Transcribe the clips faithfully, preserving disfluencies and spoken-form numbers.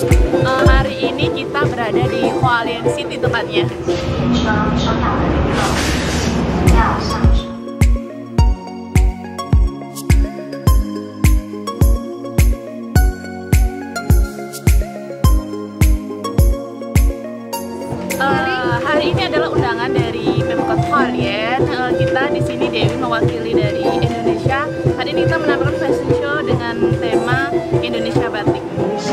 Uh, hari ini kita berada di Hualien City tepatnya. Uh, hari ini adalah undangan dari Pemkot Hualien. Uh, kita di sini Dewi mewakili dari Indonesia. Hari ini kita menampilkan fashion show dengan tema Indonesia Batik.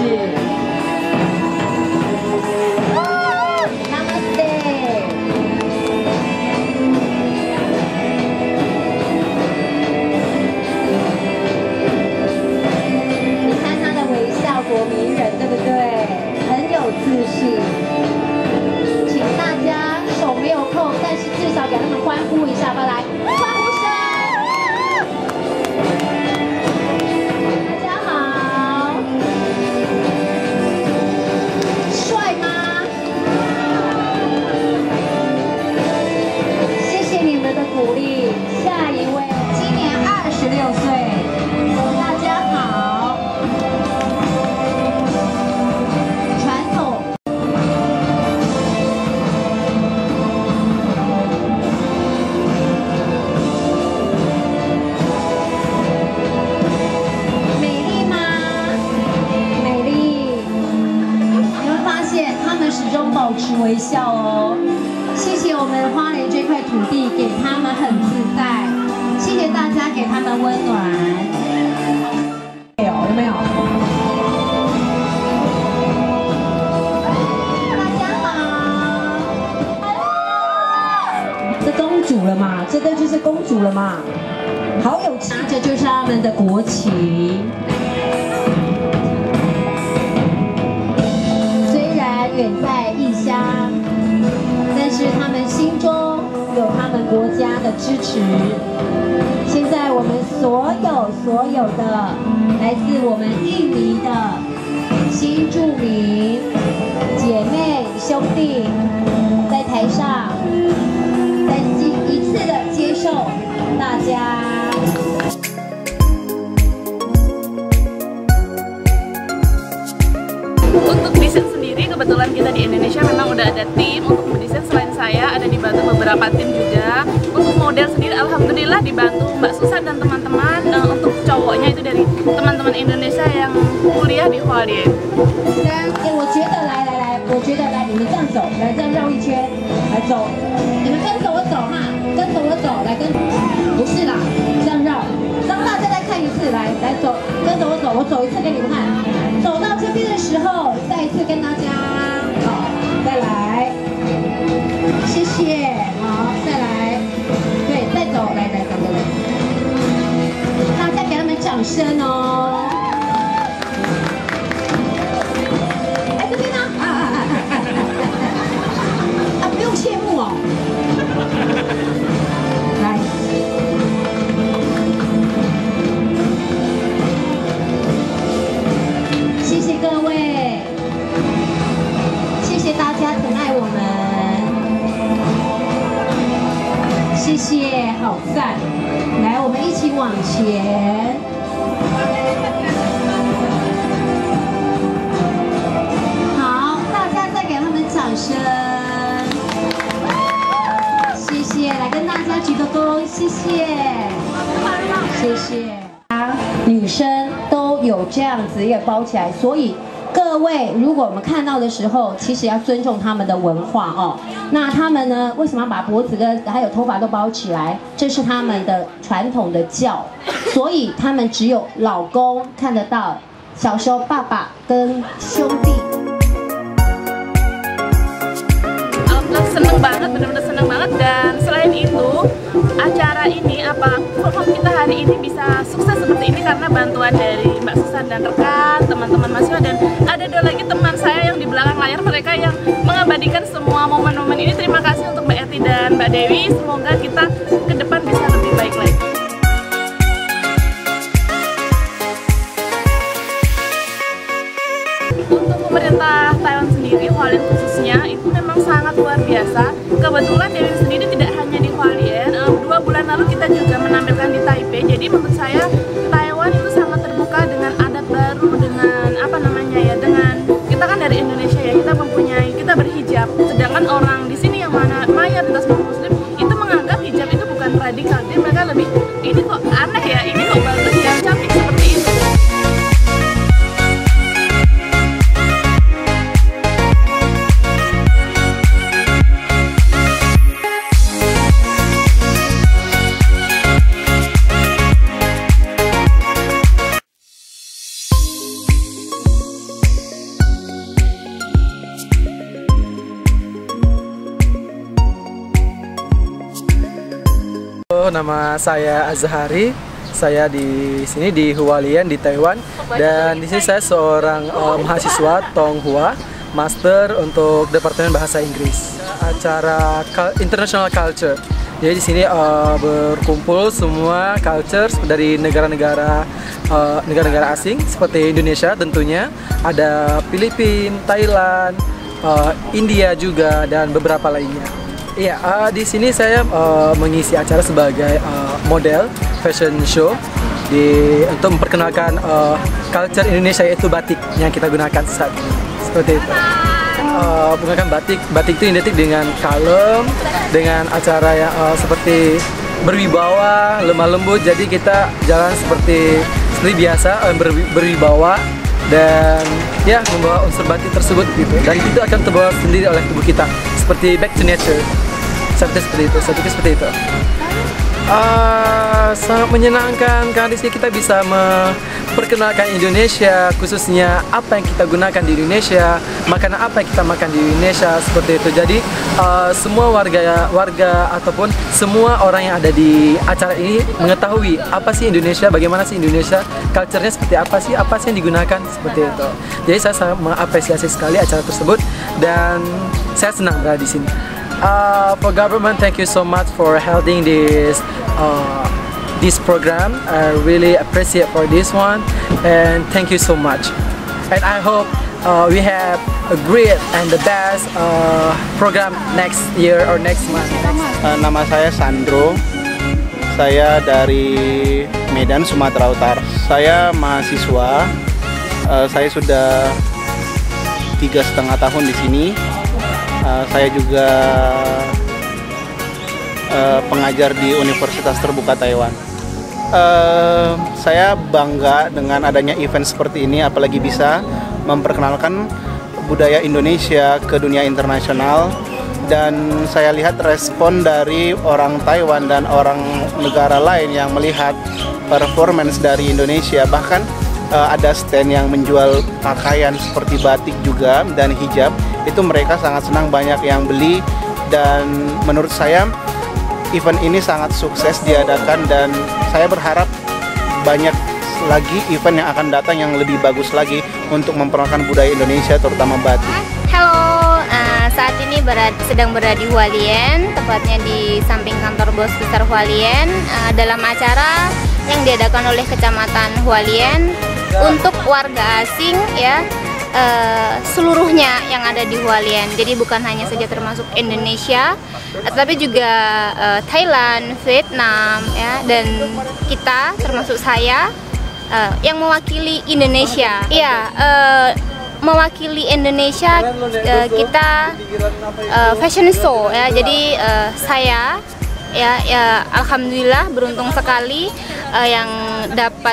保持微笑哦，谢谢我们花莲这块土地给他们很自在，谢谢大家给他们温暖。有有没有？大家好，这公主了嘛？这个就是公主了嘛？好有气，这就是他们的国旗。 远在异乡，但是他们心中有他们国家的支持。现在我们所有所有的来自我们印尼的新住民姐妹兄弟，在台上再一次的接受大家。 Untuk desain sendiri kebetulan kita di Indonesia memang udah ada tim untuk mendesain. Selain saya ada dibantu beberapa tim juga. Untuk model sendiri alhamdulillah dibantu Mbak Susan dan teman-teman. Nah, untuk cowoknya itu dari teman-teman Indonesia yang kuliah di Hualien. Dan eh, 我觉得来来来，我觉得来你们这样走，来这样绕一圈，来走，你们跟着我走哈，跟着我走，来跟，不是啦，这样绕，让大家再看一次，来来走，跟着我走，我走一次给你们看。 走到这边的时候，再一次跟大家，好，再来，谢谢，好，再来，对，再走，来来，走走来，大家给他们掌声哦。哎，这边呢？啊啊啊啊啊！啊，不用谢幕哦。来。 谢谢各位，谢谢大家疼爱我们，谢谢，好赞！来，我们一起往前。好，大家再给他们掌声，谢谢，来跟大家鞠个躬，谢谢，谢谢。女生都有这样子也包起来，所以各位，如果我们看到的时候，其实要尊重他们的文化哦。那他们呢，为什么要把脖子跟还有头发都包起来？这是他们的传统的教，所以他们只有老公看得到，小时候爸爸跟兄弟。 Seneng banget, benar-benar seneng banget. Dan selain itu acara ini apa perform kita hari ini bisa sukses seperti ini karena bantuan dari Mbak Susan dan rekan, teman-teman mahasiswa, dan ada dua lagi teman saya yang di belakang layar, mereka yang mengabadikan semua momen-momen ini. Terima kasih untuk Mbak Eti dan Mbak Dewi, semoga kita ke depan bisa lebih baik lagi. Untuk pemerintah Taiwan sendiri, Hualien khususnya itu memang sangat luar biasa. Kebetulan Dewi sendiri tidak hanya di Hualien, dua bulan lalu kita juga menampilkan di Taipei. Jadi menurut saya Taiwan itu sangat terbuka dengan adat baru, dengan apa namanya ya, dengan kita ini kok aneh ya, ini kok bagus ya, cantik seperti itu. Nama saya Azhari, saya di sini di Hualien di Taiwan, dan di sini saya seorang uh, mahasiswa Tonghua, master untuk Departemen Bahasa Inggris. Acara International Culture. Jadi di sini uh, berkumpul semua culture dari negara-negara uh, negara-negara asing seperti Indonesia tentunya, ada Filipina, Thailand, uh, India juga, dan beberapa lainnya. Iya, uh, di sini saya uh, mengisi acara sebagai uh, model fashion show di untuk memperkenalkan uh, culture Indonesia, yaitu batik yang kita gunakan saat ini. Seperti itu. Uh, menggunakan batik, batik itu identik dengan kalem, dengan acara yang uh, seperti berwibawa, lemah lembut. Jadi kita jalan seperti seperti biasa, uh, berwibawa dan ya membawa unsur batik tersebut gitu. Dan itu akan terbawa sendiri oleh tubuh kita, seperti back to nature. Seperti seperti itu, saya pikir seperti itu. Uh, sangat menyenangkan karena di sini kita bisa memperkenalkan Indonesia, khususnya apa yang kita gunakan di Indonesia, makanan apa yang kita makan di Indonesia, seperti itu. Jadi uh, semua warga warga ataupun semua orang yang ada di acara ini mengetahui apa sih Indonesia, bagaimana sih Indonesia, culture-nya seperti apa sih, apa sih yang digunakan, seperti itu. Jadi saya sangat mengapresiasi sekali acara tersebut dan saya senang berada di sini. Uh, for government, thank you so much for holding this uh, this program. I really appreciate for this one, and thank you so much. And I hope uh, we have a great and the best uh, program next year or next month. Uh, nama saya Sandro. Saya dari Medan, Sumatera Utara. Saya mahasiswa. Uh, saya sudah tiga setengah tahun di sini. Uh, saya juga uh, pengajar di Universitas Terbuka Taiwan. Uh, saya bangga dengan adanya event seperti ini, apalagi bisa memperkenalkan budaya Indonesia ke dunia internasional. Dan saya lihat respon dari orang Taiwan dan orang negara lain yang melihat performance dari Indonesia. Bahkan uh, ada stand yang menjual pakaian seperti batik juga dan hijab. Itu mereka sangat senang, banyak yang beli, dan menurut saya event ini sangat sukses diadakan, dan saya berharap banyak lagi event yang akan datang yang lebih bagus lagi untuk memperkenalkan budaya Indonesia, terutama batik. Halo, uh, saat ini berada, sedang berada di Hualien, tepatnya di samping kantor bos besar Hualien, uh, dalam acara yang diadakan oleh Kecamatan Hualien untuk warga asing, ya. Uh, seluruhnya yang ada di Hualien. Jadi bukan hanya saja termasuk Indonesia, tapi juga uh, Thailand, Vietnam, ya, dan kita termasuk saya uh, yang mewakili Indonesia. Iya, uh, mewakili Indonesia, uh, kita uh, fashion show, ya. Jadi uh, saya ya, ya alhamdulillah beruntung sekali uh, yang dapat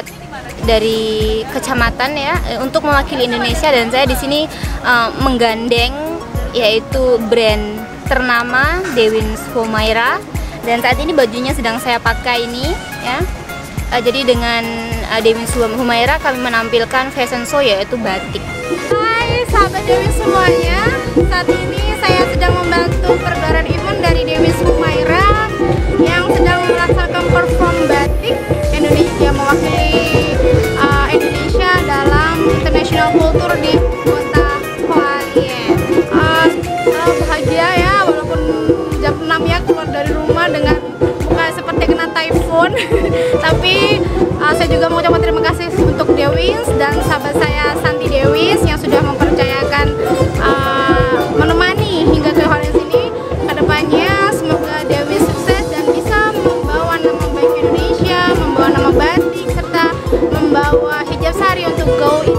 dari kecamatan, ya, untuk mewakili Indonesia, dan saya di sini uh, menggandeng yaitu brand ternama Dewins Humaira, dan saat ini bajunya sedang saya pakai ini, ya. Uh, jadi dengan uh, Dewins Humaira kami menampilkan fashion show yaitu batik. Hai sahabat Dewins semuanya, saat ini saya sedang membantu pergelaran event dari Dewins Humaira yang sedang melaksanakan perform batik Indonesia, mewakili uh, Indonesia dalam International Culture di kota Hualien. Uh, uh, bahagia ya, walaupun jam enam ya keluar dari rumah dengan bukan seperti kena typhoon tapi uh, saya juga mau ucapkan terima kasih untuk Dewins dan sahabat saya Santi Dewis yang sudah mempercayakan uh, menemani hingga ke Hualien sini. Kedepannya semoga Dewis sukses dan bisa membawa nama baik Indonesia, membawa nama batik, serta membawa hijab sari untuk go